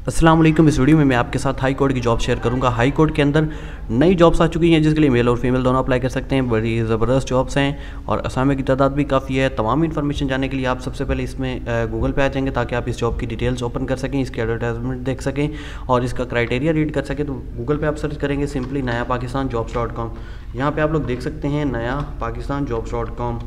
अस्सलाम वालेकुम। इस वीडियो में मैं आपके साथ हाई कोर्ट की जॉब शेयर करूंगा। हाई कोर्ट के अंदर नई जॉब्स आ चुकी हैं जिसके लिए मेल और फीमेल दोनों अप्लाई कर सकते हैं। बड़ी ज़बरदस्त जॉब्स हैं और असामियों की तादाद भी काफ़ी है। तमाम इन्फॉर्मेशन जानने के लिए आप सबसे पहले इसमें गूगल पे आ जाएंगे ताकि आप इस जॉब की डिटेल्स ओपन कर सकें, इसकी एडवर्टाइजमेंट देख सकें और इसका क्राइटेरिया रीड कर सकें। तो गूगल पे आप सर्च करेंगे सिंपली नया पाकिस्तान jobs.com। यहाँ पर आप लोग देख सकते हैं नया पाकिस्तान jobs.com।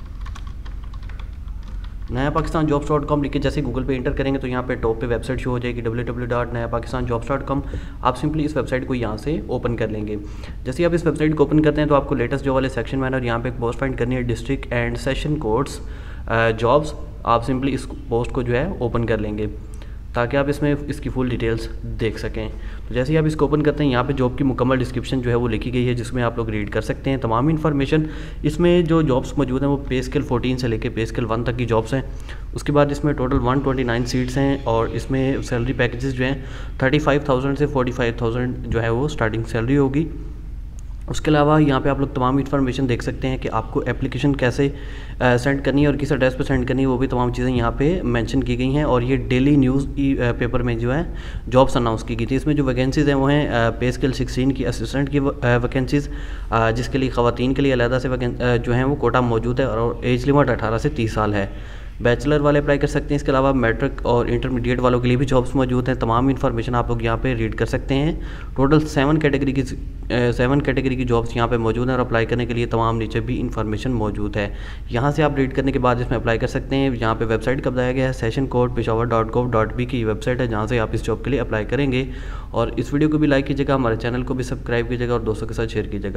नया पाकिस्तान jobs.com लिख के जैसे गूगल पे इंटर करेंगे तो यहाँ पे टॉप पे वेबसाइट शो हो जाएगी www.nayapakistanjobs.com। आप सिंपली इस वेबसाइट को यहाँ से ओपन कर लेंगे। जैसे आप इस वेबसाइट को ओपन करते हैं तो आपको लेटेस्ट जॉब वाले सेक्शन में और यहाँ पे एक पोस्ट फाइंड करनी है, district and session courts jobs. आप सिंपली इस पोस्ट को जो है ओपन कर लेंगे ताकि आप इसमें इसकी फुल डिटेल्स देख सकें। तो जैसे ही आप इसको ओपन करते हैं यहाँ पे जॉब की मुकम्मल डिस्क्रिप्शन जो है वो लिखी गई है जिसमें आप लोग रीड कर सकते हैं तमाम इन्फॉर्मेशन। इसमें जो जॉब्स मौजूद हैं वो पे स्केल 14 से लेके पे स्केल 1 तक की जॉब्स हैं। उसके बाद इसमें टोटल 129 सीट्स हैं और इसमें सैलरी पैकेजेस जो हैं 35,000 से 45,000 जो है वो स्टार्टिंग सैलरी होगी। उसके अलावा यहाँ पे आप लोग तमाम इन्फॉर्मेशन देख सकते हैं कि आपको एप्लीकेशन कैसे सेंड करनी है और किस एड्रेस पे सेंड करनी है, वो भी तमाम चीज़ें यहाँ पे मेंशन की गई हैं। और ये डेली न्यूज़ पेपर में जो है जॉब्स अनाउंस की गई थी। इसमें जो वैकेंसीज़ हैं वो हैं पे स्केल 16 की असिस्टेंट की वैकेंसीज़, जिसके लिए ख़वातीन के लिए अलहदा से जो हैं वो कोटा मौजूद है और एज लिमिट 18 से 30 साल है। बैचलर वाले अप्लाई कर सकते हैं। इसके अलावा मैट्रिक और इंटरमीडिएट वालों के लिए भी जॉब्स मौजूद हैं। तमाम इन्फॉर्मेशन आप लोग यहाँ पे रीड कर सकते हैं। टोटल 7 कैटेगरी की जॉब्स यहाँ पे मौजूद हैं और अप्लाई करने के लिए तमाम नीचे भी इन्फॉर्मेशन मौजूद है। यहाँ से आप रीड करने के बाद इसमें अप्लाई कर सकते हैं। यहाँ पे वेबसाइट का बताया गया है sessioncodePeshawar.gov.b की वेबसाइट है जहाँ से आप इस जॉब के लिए अप्लाई करेंगे। और इस वीडियो को भी लाइक कीजिएगा, हमारे चैनल को भी सब्सक्राइब कीजिएगा और दोस्तों के साथ शेयर कीजिएगा।